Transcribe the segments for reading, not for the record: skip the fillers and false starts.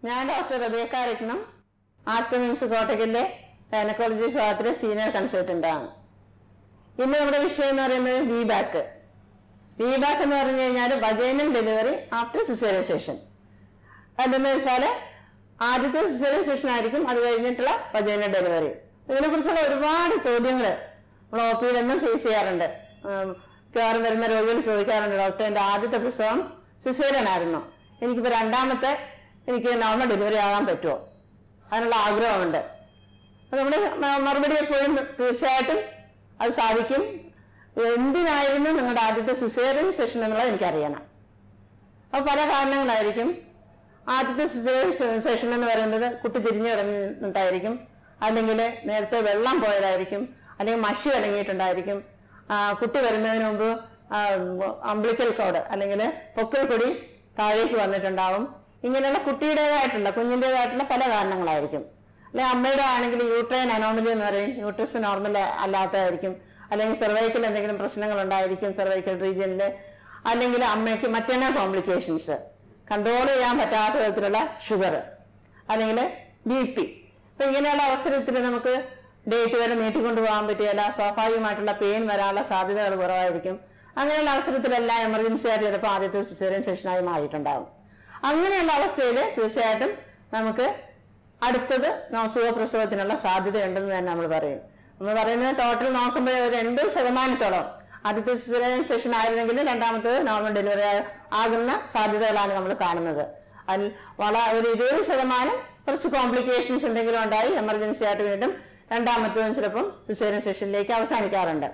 ഞാൻ ഡോക്ടർ റബിയക്ക രത്നം, ആസ്റ്റർ മിംസ് കോട്ടക്കലിലെ ഗൈനക്കോളജി വിഭാഗത്തിലെ സീനിയർ കൺസൾട്ടന്റ് ആണ്. ഇന്ന് നമ്മുടെ വിഷയം എന്ന് പറയുന്നത് വിബാക്ക്. വിബാക്ക് എന്ന് പറഞ്ഞു കഴിഞ്ഞാൽ vaginal delivery after caesarean section. അതെന്ന് വെച്ചാൽ ആദ്യത്തെ സിസേറിയൻ സെക്ഷൻ ആയിരിക്കും, അത് കഴിഞ്ഞിട്ടുള്ള വജൈനൽ ഡെലിവറി. ഇതിനെ കുറിച്ചുള്ള ഒരുപാട് ചോദ്യങ്ങൾ നമ്മൾ ഒ പിയിൽ എന്നും ഫേസ് ചെയ്യാറുണ്ട്. മിക്കവാറും വരുന്ന രോഗികൾ ചോദിക്കാറുണ്ട്, ഡോക്ടർ എൻ്റെ ആദ്യത്തെ പ്രസവം സിസേറിയൻ ആയിരുന്നു, എനിക്കിപ്പോൾ രണ്ടാമത്തെ എനിക്ക് നോർമൽ ഡെലിവറി ആകാൻ പറ്റുമോ? അതിനുള്ള ആഗ്രഹമുണ്ട്. അപ്പൊ നമ്മുടെ മറുപടി എപ്പോഴും തീർച്ചയായിട്ടും അത് സാധിക്കും. എന്തിനായിരുന്നു നിങ്ങളുടെ ആദ്യത്തെ സിസേറിയൻ സെഷൻ എന്നുള്ളത് എനിക്കറിയണം. അപ്പൊ പല കാരണങ്ങളായിരിക്കും. ആദ്യത്തെ സിസേറിയൻ സെഷൻ എന്ന് പറയുന്നത് കുട്ടി തിരിഞ്ഞു കിടന്നിട്ടായിരിക്കും, അല്ലെങ്കിൽ നേരത്തെ വെള്ളം പോയതായിരിക്കും, അല്ലെങ്കിൽ മഷി ഇറങ്ങിയിട്ടുണ്ടായിരിക്കും, കുട്ടി വരുന്നതിന് മുമ്പ് അംബ്ലിക്കൽ കോഡ് അല്ലെങ്കിൽ പൊക്കിൾ കൊടി താഴേക്ക് വന്നിട്ടുണ്ടാവും. ഇങ്ങനെയുള്ള കുഞ്ഞിൻ്റെതായിട്ടുള്ള പല കാരണങ്ങളായിരിക്കും. അല്ലെങ്കിൽ അമ്മയുടെ ആണെങ്കിൽ യൂട്രൈൻ അനോമലി എന്ന് പറയും, യൂട്രസ് നോർമൽ അല്ലാത്തതായിരിക്കും, അല്ലെങ്കിൽ സെർവൈക്കൽ എന്തെങ്കിലും പ്രശ്നങ്ങൾ ഉണ്ടായിരിക്കും സെർവൈക്കൽ റീജിയനിൽ, അല്ലെങ്കിൽ അമ്മയ്ക്ക് മറ്റേണൽ കോംപ്ലിക്കേഷൻസ്, കൺട്രോൾ ചെയ്യാൻ പറ്റാത്ത വിധത്തിലുള്ള ഷുഗർ, അല്ലെങ്കിൽ BP. അപ്പൊ ഇങ്ങനെയുള്ള അവസരത്തിൽ നമുക്ക് ഡേറ്റ് വരെ നീട്ടിക്കൊണ്ടുപോകാൻ പറ്റിയല്ല, സ്വാഭാവികമായിട്ടുള്ള പെയിൻ വരാനുള്ള സാധ്യതകൾ കുറവായിരിക്കും. അങ്ങനെയുള്ള അവസരത്തിലെല്ലാം എമർജൻസി ആയിട്ട് ചിലപ്പോൾ ആദ്യത്തെ സിസേറിയൻ സെക്ഷനായി മാറിയിട്ടുണ്ടാകും. അങ്ങനെയുള്ള അവസ്ഥയിൽ തീർച്ചയായിട്ടും നമുക്ക് അടുത്തത് സുഖപ്രസവത്തിനുള്ള സാധ്യതയുണ്ടെന്ന് തന്നെ നമ്മൾ പറയും. നമ്മൾ പറയുന്നത് ടോട്ടൽ നോക്കുമ്പോൾ ഒരു 80% ആദ്യത്തെ സിസേറിയൻ സെക്ഷൻ ആയിരുന്നെങ്കിൽ രണ്ടാമത്തേത് നോർമൽ ഡെലിവറി ആകുന്ന സാധ്യതകളാണ് നമ്മൾ കാണുന്നത്. അതിൽ ഒരു 20% കുറച്ച് കോംപ്ലിക്കേഷൻസ് എന്തെങ്കിലും ഉണ്ടായി എമർജൻസി ആയിട്ട് വീണ്ടും രണ്ടാമത്തേതും ചിലപ്പം സിസേറിയൻ സെക്ഷനിലേക്ക് അവസാനിക്കാറുണ്ട്.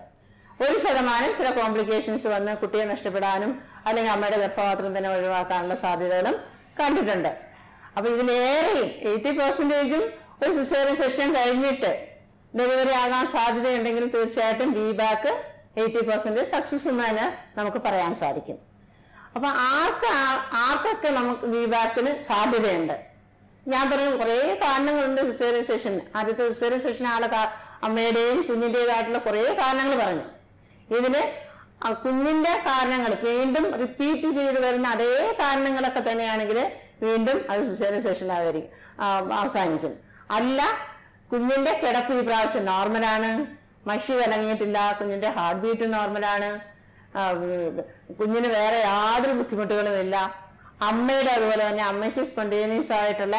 1% ചില കോംപ്ലിക്കേഷൻസ് വന്ന് കുട്ടിയെ നഷ്ടപ്പെടാനും അല്ലെങ്കിൽ അമ്മയുടെ ഗർഭപാത്രം തന്നെ ഒഴിവാക്കാനുള്ള സാധ്യതകളും കണ്ടിട്ടുണ്ട്. അപ്പൊ ഇതിലേറെയും 80% ഒരു സിസേറിയൻ സെക്ഷൻ കഴിഞ്ഞിട്ട് ഡെലിവറി ആകാൻ സാധ്യതയുണ്ടെങ്കിൽ തീർച്ചയായിട്ടും വിബാക്ക് 80% സക്സസ് എന്ന് തന്നെ നമുക്ക് പറയാൻ സാധിക്കും. അപ്പൊ ആർക്കൊക്കെ നമുക്ക് വിബാക്കിന് സാധ്യതയുണ്ട്? ഞാൻ പറഞ്ഞു കുറേ കാരണങ്ങളുണ്ട് സിസേറിയൻ സെക്ഷൻ. ആദ്യത്തെ സിസേറിയൻ സെക്ഷൻ അമ്മയുടെയും കുഞ്ഞിൻ്റെതായിട്ടുള്ള കുറേ കാരണങ്ങൾ പറഞ്ഞു. ഇതിന് കുഞ്ഞിന്റെ കാരണങ്ങൾ വീണ്ടും റിപ്പീറ്റ് ചെയ്ത് വരുന്ന അതേ കാരണങ്ങളൊക്കെ തന്നെയാണെങ്കിൽ വീണ്ടും അത് സിസേറിയൻ സെക്ഷനിലായിരിക്കും അവസാനിക്കും. അല്ല, കുഞ്ഞിന്റെ കിടപ്പ് ഈ പ്രാവശ്യം നോർമലാണ്, മഷി കലങ്ങിയിട്ടില്ല, കുഞ്ഞിന്റെ ഹാർട്ട് ബീറ്റ് നോർമലാണ്, കുഞ്ഞിന് വേറെ യാതൊരു ബുദ്ധിമുട്ടുകളും ഇല്ല, അമ്മയുടെ അതുപോലെ തന്നെ അമ്മയ്ക്ക് സ്പോണ്ടേനിയസ് ആയിട്ടുള്ള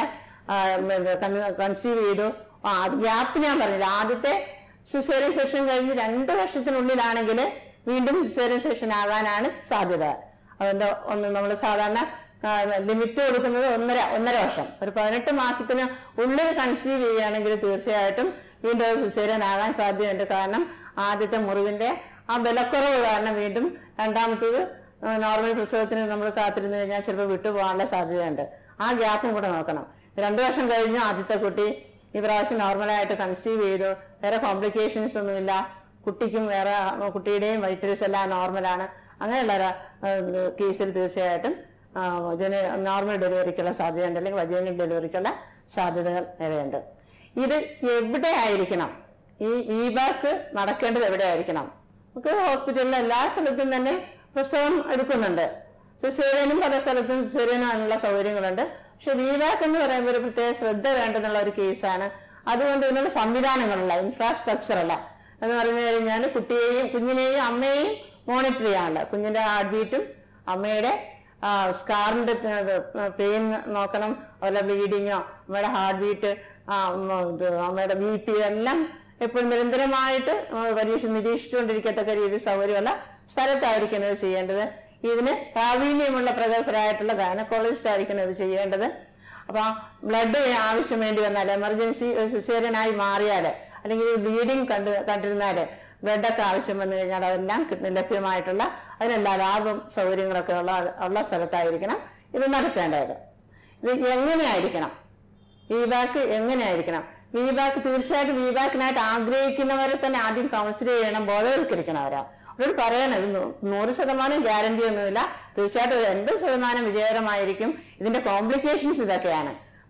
കൺസീവ് ചെയ്തു. ഗ്യാപ്പ് ഞാൻ പറഞ്ഞില്ല, ആദ്യത്തെ സിസേറിയൻ സെക്ഷൻ കഴിഞ്ഞ് 2 വർഷത്തിനുള്ളിലാണെങ്കിൽ വീണ്ടും സിസേറിയൻ സെക്ഷൻ ആകാനാണ് സാധ്യത. അതുകൊണ്ട് നമ്മൾ സാധാരണ ലിമിറ്റ് കൊടുക്കുന്നത് 1.5 വർഷം. ഒരു 18 മാസത്തിന് ഉള്ളിൽ കൺസീവ് ചെയ്യുകയാണെങ്കിൽ തീർച്ചയായിട്ടും വീണ്ടും അത് സിസേറിയൻ ആകാൻ സാധ്യതയുണ്ട്. കാരണം ആദ്യത്തെ മുറിവിന്റെ ആ ബലക്കുറവ് കാരണം വീണ്ടും രണ്ടാമത്തേത് നോർമൽ പ്രസവത്തിന് നമ്മൾ കാത്തിരുന്നു കഴിഞ്ഞാൽ ചിലപ്പോൾ വിട്ടുപോകാനുള്ള സാധ്യതയുണ്ട്. ആ ഗ്യാപ്പും കൂടെ നോക്കണം. 2 വർഷം കഴിഞ്ഞു ആദ്യത്തെ കുട്ടി ഈ പ്രാവശ്യം നോർമലായിട്ട് കൺസീവ് ചെയ്തു, വേറെ കോംപ്ലിക്കേഷൻസ് ഒന്നുമില്ല, കുട്ടിക്കും വേറെ കുട്ടിയുടെയും വൈറ്റൽസ് എല്ലാം നോർമലാണ്. അങ്ങനെയുള്ള കേസിൽ തീർച്ചയായിട്ടും നോർമൽ ഡെലിവറിക്കുള്ള സാധ്യതയുണ്ട്, അല്ലെങ്കിൽ വജൈനൽ ഡെലിവറിക്കുള്ള സാധ്യതകൾ ഏറെയുണ്ട്. ഇത് എവിടെ ആയിരിക്കണം? ഈ വിബാക്ക് നടക്കേണ്ടത് എവിടെ ആയിരിക്കണം? നമുക്ക് ഹോസ്പിറ്റലിലെ എല്ലാ സ്ഥലത്തും തന്നെ പ്രസവം എടുക്കുന്നുണ്ട്. സിസേറിയനും പല സ്ഥലത്തും സിസേറിയനും അതിനുള്ള സൗകര്യങ്ങളുണ്ട്. പക്ഷെ വിബാക്ക് എന്ന് പറയുമ്പോൾ ഒരു പ്രത്യേക ശ്രദ്ധ വേണ്ടെന്നുള്ള ഒരു കേസാണ്. അതുകൊണ്ട് ഇതിനുള്ള സംവിധാനങ്ങളുള്ള ഇൻഫ്രാസ്ട്രക്ചറുള്ള എന്ന് പറഞ്ഞു കഴിഞ്ഞാൽ കുഞ്ഞിനെയും അമ്മയെയും മോണിറ്റർ ചെയ്യാനുള്ള, കുഞ്ഞിന്റെ ഹാർട്ട് ബീറ്റും അമ്മയുടെ സ്കാറിന്റെ പെയിൻ നോക്കണം, അതുപോലെ ബ്ലീഡിങ്ങോ അമ്മയുടെ ഹാർട്ട് ബീറ്റ് അമ്മയുടെ BP എല്ലാം എപ്പോഴും നിരന്തരമായിട്ട് നിരീക്ഷിച്ചുകൊണ്ടിരിക്കത്തക്ക രീതിയിൽ സൗകര്യമുള്ള സ്ഥലത്തായിരിക്കണം ഇത് ചെയ്യേണ്ടത്. ഇതിന് പ്രാവീണ്യമുള്ള പ്രഗത്ഭരായിട്ടുള്ള ഗൈനക്കോളജിസ്റ്റ് ആയിരിക്കണം ഇത് ചെയ്യേണ്ടത്. അപ്പൊ ബ്ലഡ് ആവശ്യം വേണ്ടി വന്നാൽ, എമർജൻസി സിസേറിയനായി മാറിയാൽ, അല്ലെങ്കിൽ ബ്ലീഡിങ് കണ്ടിരുന്നാല്, ബ്ലഡൊക്കെ ആവശ്യം വന്നു കഴിഞ്ഞാൽ അതെല്ലാം ലഭ്യമായിട്ടുള്ള അതിനെല്ലാ ലാഭം സൗകര്യങ്ങളൊക്കെ ഉള്ള സ്ഥലത്തായിരിക്കണം ഇത് നടത്തേണ്ടത്. ഇത് എങ്ങനെയായിരിക്കണം? വിബാക്ക് എങ്ങനെയായിരിക്കണം? വിബാക്ക് തീർച്ചയായിട്ടും വിബാക്കിനായിട്ട് ആഗ്രഹിക്കുന്നവരെ തന്നെ ആദ്യം കൗൺസിൽ ചെയ്യണം, ബോധവൽക്കരിക്കണവരാ. അവരോട് പറയണം, ഇത് 100% ഗ്യാരണ്ടി ഒന്നുമില്ല, തീർച്ചയായിട്ടും 80% വിജയകരമായിരിക്കും. ഇതിന്റെ കോംപ്ലിക്കേഷൻസ് ഇതൊക്കെയാണ്.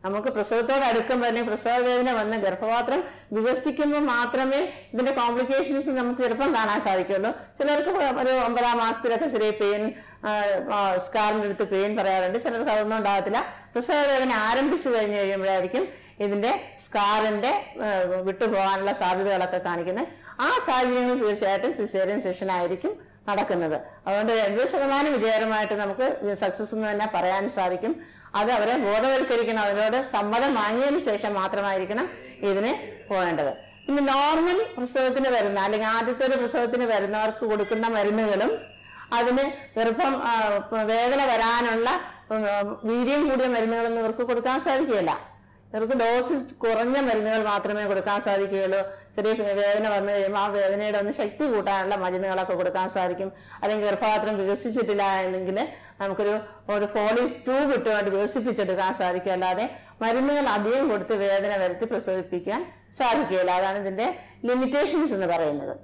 നമുക്ക് പ്രസവത്തോട് അടുക്കുമ്പോൾ അല്ലെങ്കിൽ പ്രസവ വേദന വന്ന് ഗർഭപാത്രം വികസിക്കുമ്പോൾ മാത്രമേ ഇതിന്റെ കോംപ്ലിക്കേഷൻസ് നമുക്ക് ചിലപ്പം കാണാൻ സാധിക്കുള്ളൂ. ചിലർക്ക് ഒരു 9ാം മാസത്തിലൊക്കെ ചെറിയ പെയിൻ, സ്കാറിന്റെ അടുത്ത് പെയിൻ പറയാറുണ്ട്. ചിലർക്ക് അതൊന്നും ഉണ്ടാകത്തില്ല. പ്രസവ വേദന ആരംഭിച്ചു കഴിഞ്ഞ് കഴിയുമ്പോഴായിരിക്കും ഇതിന്റെ സ്കാറിന്റെ വിട്ടുപോകാനുള്ള സാധ്യതകളൊക്കെ കാണിക്കുന്നത്. ആ സാഹചര്യങ്ങളിൽ തീർച്ചയായിട്ടും സിസേറിയൻ സെക്ഷൻ ആയിരിക്കും നടക്കുന്നത്. അതുകൊണ്ട് 80% വിജയകരമായിട്ട് നമുക്ക് സക്സസ് എന്ന് തന്നെ പറയാൻ സാധിക്കും. അത് അവരെ ബോധവൽക്കരിക്കണം. അവരോട് സമ്മതം വാങ്ങിയതിനു ശേഷം മാത്രമായിരിക്കണം ഇതിന് പോകേണ്ടത്. പിന്നെ നോർമൽ പ്രസവത്തിന് വരുന്ന അല്ലെങ്കിൽ ആദ്യത്തെ ഒരു പ്രസവത്തിന് വരുന്നവർക്ക് കൊടുക്കുന്ന മരുന്നുകളും അതിന് ഗർഭം വേദന വരാനുള്ള വീര്യം കൂടിയ മരുന്നുകളൊന്നും ഇവർക്ക് കൊടുക്കാൻ സാധിക്കുകയില്ല. ഇവർക്ക് ഡോസ് കുറഞ്ഞ മരുന്നുകൾ മാത്രമേ കൊടുക്കാൻ സാധിക്കുകയുള്ളൂ. ചെറിയ വേദന വന്നു കഴിയുമ്പോൾ ആ വേദനയുടെ ഒന്ന് ശക്തി കൂട്ടാനുള്ള മരുന്നുകളൊക്കെ കൊടുക്കാൻ സാധിക്കും. അല്ലെങ്കിൽ ഗർഭപാത്രം വികസിച്ചിട്ടില്ല എങ്കിൽ നമുക്കൊരു ഫോളീസ് ട്യൂബ് ഇട്ടുകൊണ്ട് വികസിപ്പിച്ചെടുക്കാൻ സാധിക്കും. അല്ലാതെ മരുന്നുകൾ അധികം കൊടുത്ത് വേദന വരുത്തി പ്രസവിപ്പിക്കാൻ സാധിക്കുകയില്ല. അതാണ് ഇതിന്റെ ലിമിറ്റേഷൻസ് എന്ന് പറയുന്നത്.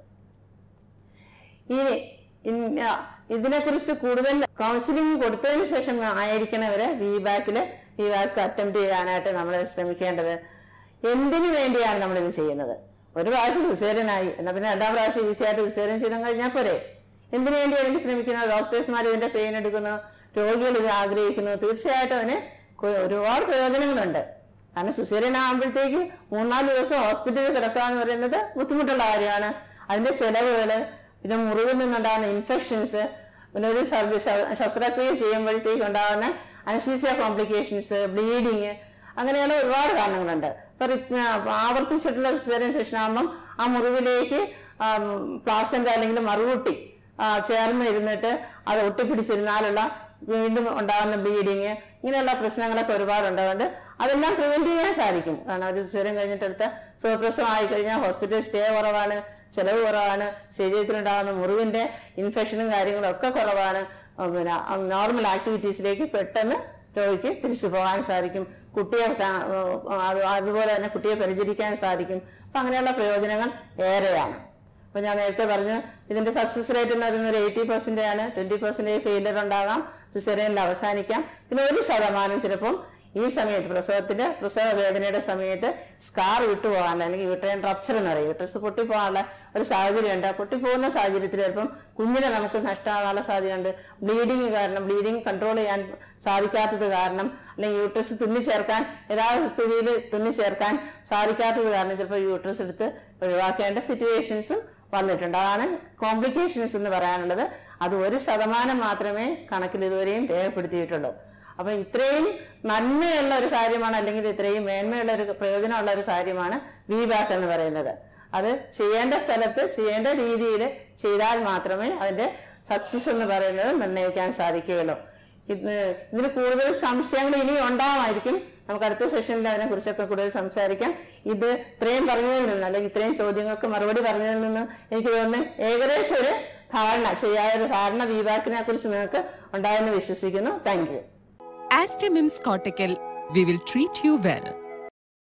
ഇനി ഇതിനെക്കുറിച്ച് കൂടുതൽ കൗൺസിലിംഗ് കൊടുത്തതിന് ശേഷം ആയിരിക്കണം ഇവരെ വിവാക്ക് അറ്റംപ്റ്റ് ചെയ്യാനായിട്ട് നമ്മൾ ശ്രമിക്കേണ്ടത്. എന്തിനു വേണ്ടിയാണ് നമ്മളിത് ചെയ്യുന്നത്? ഒരു പ്രാവശ്യം സിസേറിയനായി എന്നാൽ പിന്നെ 2ാം പ്രാവശ്യം ഈസിയായിട്ട് സിസേറിയൻ ചെയ്താൽ കഴിഞ്ഞാൽ പോരെ? എന്തിനു വേണ്ടി എനിക്ക് ശ്രമിക്കുന്നത്? ഡോക്ടേഴ്സ്മാർ ഇതിന്റെ പെയിൻ എടുക്കുന്നു, രോഗികൾ ഇത് ആഗ്രഹിക്കുന്നു. തീർച്ചയായിട്ടും അതിന് ഒരുപാട് പ്രയോജനങ്ങളുണ്ട്. കാരണം സിസേറിയൻ ആകുമ്പോഴത്തേക്ക് 3-4 ദിവസം ഹോസ്പിറ്റലിൽ കിടക്കുക എന്ന് പറയുന്നത് ബുദ്ധിമുട്ടുള്ള കാര്യമാണ്. അതിന്റെ ചെലവുകള്, പിന്നെ മുറിവിൽ നിന്നുണ്ടാകുന്ന ഇൻഫെക്ഷൻസ്, പിന്നെ ഒരു ശസ്ത്രക്രിയ ചെയ്യുമ്പോഴത്തേക്ക് ഉണ്ടാകുന്ന അനസ്തീസിയ കോംപ്ലിക്കേഷൻസ്, ബ്ലീഡിങ്, അങ്ങനെയുള്ള ഒരുപാട് കാരണങ്ങളുണ്ട്. ആവർത്തിച്ചിട്ടുള്ള സിസേറിയൻ സെക്ഷൻ ആകുമ്പം ആ മുറിവിലേക്ക് പ്ലാസന്റ അല്ലെങ്കിൽ മറുകുട്ടി ചേർന്ന് ഇരുന്നിട്ട് അത് ഒട്ടിപ്പിടിച്ചിരുന്നാലുള്ള വീണ്ടും ഉണ്ടാകുന്ന ബ്ലീഡിങ്, ഇങ്ങനെയുള്ള പ്രശ്നങ്ങളൊക്കെ ഒരുപാടുണ്ടാകുന്നുണ്ട്. അതെല്ലാം പ്രിവെന്റ് ചെയ്യാൻ സാധിക്കും. കാരണം ഒരു സിസേറിയൻ കഴിഞ്ഞിട്ടെടുത്ത സുഖപ്രസവം ആയിക്കഴിഞ്ഞാൽ ഹോസ്പിറ്റൽ സ്റ്റേ കുറവാണ്, ചെലവ് കുറവാണ്, ശരീരത്തിലുണ്ടാകുന്ന മുറിവിന്റെ ഇൻഫെക്ഷനും കാര്യങ്ങളും ഒക്കെ കുറവാണ്. പിന്നെ നോർമൽ ആക്ടിവിറ്റീസിലേക്ക് പെട്ടെന്ന് രോഗിക്ക് തിരിച്ചു പോകാൻ സാധിക്കും. കുട്ടിയെ അതുപോലെ തന്നെ കുട്ടിയെ പരിചരിക്കാൻ സാധിക്കും. അപ്പൊ അങ്ങനെയുള്ള പ്രയോജനങ്ങൾ ഏറെയാണ്. അപ്പൊ ഞാൻ നേരത്തെ പറഞ്ഞു ഇതിന്റെ സക്സസ് റേറ്റ് എന്ന് പറയുന്നത് ഒരു 80% ആണ്. 20% ഫെയിലിയർ ഉണ്ടാകാം, സിസേറിയനിൽ അവസാനിക്കാം. പിന്നെ 1% ചിലപ്പം ഈ സമയത്ത് പ്രസവ വേദനയുടെ സമയത്ത് സ്കാർ വിട്ടുപോകാനുള്ള അല്ലെങ്കിൽ യൂട്രൈൻ റപ്ചർ എന്ന് പറയും, യൂട്രസ് പൊട്ടിപ്പോകാനുള്ള ഒരു സാഹചര്യം ഉണ്ട്. പൊട്ടിപ്പോകുന്ന സാഹചര്യത്തിൽ ചിലപ്പം കുഞ്ഞിനെ നമുക്ക് നഷ്ടമാകാനുള്ള സാധ്യതയുണ്ട്. ബ്ലീഡിങ് കൺട്രോൾ ചെയ്യാൻ സാധിക്കാത്തത് കാരണം, അല്ലെങ്കിൽ യൂട്രസ് തുന്നിച്ചേർക്കാൻ യഥാർത്ഥ സ്ഥിതിയിൽ തുന്നിച്ചേർക്കാൻ സാധിക്കാത്തത് കാരണം ചിലപ്പോൾ യൂട്രസ് എടുത്ത് ഒഴിവാക്കേണ്ട സിറ്റുവേഷൻസും വന്നിട്ടുണ്ട്. അതാണ് കോംപ്ലിക്കേഷൻസ് എന്ന് പറയാനുള്ളത്. അത് 1% മാത്രമേ കണക്കിൽ ഇതുവരെയും രേഖപ്പെടുത്തിയിട്ടുള്ളൂ. അപ്പൊ ഇത്രയും നന്മയുള്ള ഒരു കാര്യമാണ്, അല്ലെങ്കിൽ ഇത്രയും മേന്മയുള്ള ഒരു പ്രയോജനമുള്ള ഒരു കാര്യമാണ് വിബാക്ക് എന്ന് പറയുന്നത്. അത് ചെയ്യേണ്ട സ്ഥലത്ത് ചെയ്യേണ്ട രീതിയിൽ ചെയ്താൽ മാത്രമേ അതിന്റെ സക്സസ് എന്ന് പറയുന്നത് നിർണ്ണയിക്കാൻ സാധിക്കുകയുള്ളൂ. ഇതിന് കൂടുതൽ സംശയങ്ങൾ ഇനി ഉണ്ടാവാമായിരിക്കും. നമുക്ക് അടുത്ത സെഷനിൽ അതിനെ കുറിച്ചൊക്കെ കൂടുതൽ സംസാരിക്കാം. ഇത് ഇത്രയും പറഞ്ഞതിൽ നിന്ന് അല്ലെങ്കിൽ ഇത്രയും ചോദ്യങ്ങൾക്ക് മറുപടി പറഞ്ഞതിൽ നിന്ന് എനിക്ക് തോന്നുന്നു ഏകദേശം ഒരു ശരിയായ ഒരു ധാരണ വിബാക്കിനെ കുറിച്ച് നിങ്ങൾക്ക് ഉണ്ടായെന്ന് വിശ്വസിക്കുന്നു. Thank you. Aster MIMS Cortical, we will treat you well.